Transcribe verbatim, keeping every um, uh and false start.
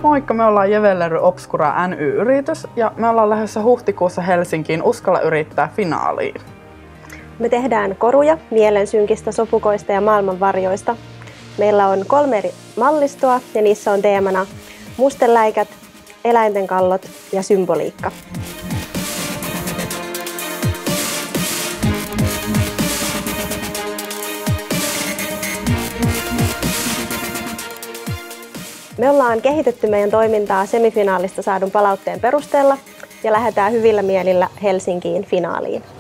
Moikka, me ollaan Jevellery Obscura N Y-yritys ja me ollaan lähdössä huhtikuussa Helsinkiin Uskalla yrittää -finaaliin. Me tehdään koruja mielensynkistä, sopukoista ja maailmanvarjoista. Meillä on kolme eri mallistoa ja niissä on teemana musteläikät, eläinten kallot ja symboliikka. Me ollaan kehitetty meidän toimintaa semifinaalista saadun palautteen perusteella ja lähdetään hyvillä mielillä Helsinkiin finaaliin.